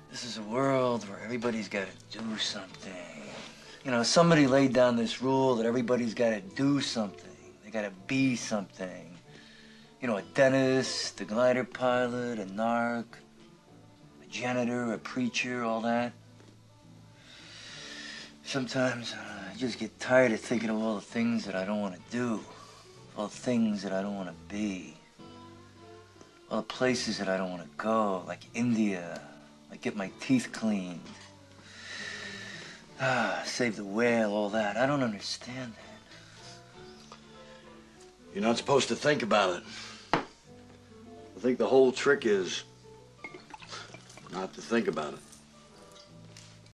This is a world where everybody's got to do something. You know, somebody laid down this rule that everybody's got to do something. They got to be something. You know, a dentist, a glider pilot, a narc, a janitor, a preacher, all that. Sometimes I just get tired of thinking of all the things that I don't want to do, all the things that I don't want to be, all the places that I don't want to go, like India, like get my teeth cleaned, save the whale, all that. I don't understand that. You're not supposed to think about it. I think the whole trick is not to think about it.